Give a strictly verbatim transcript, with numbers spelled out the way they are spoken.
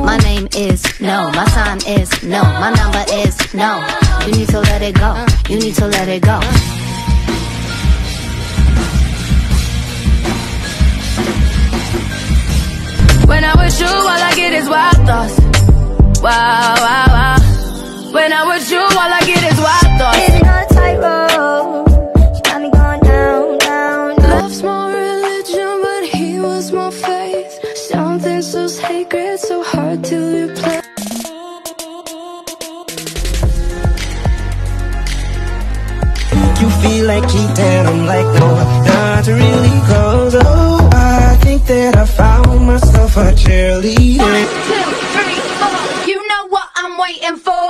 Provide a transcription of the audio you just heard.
My name is no, my sign is no, my number is no. You need to let it go, you need to let it go. When I'm with you, all I get is wild thoughts. Wow, wow, wow. When I'm with you, all I get is wild thoughts. Living on a tightrope, she got me going down, down, down. Love's my religion, but he was my faith. Something so sacred, so hard to replace. You feel like cheating, I'm like, no, not really close. Oh, I think that I found myself a cheerleader. One, two, three, four. You know what I'm waiting for.